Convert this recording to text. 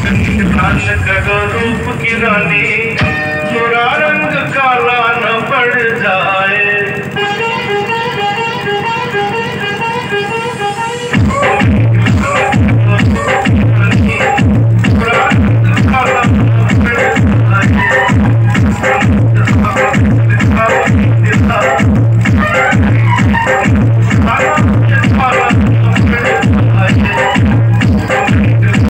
धन करो रूप की रानी, गोरा रंग काला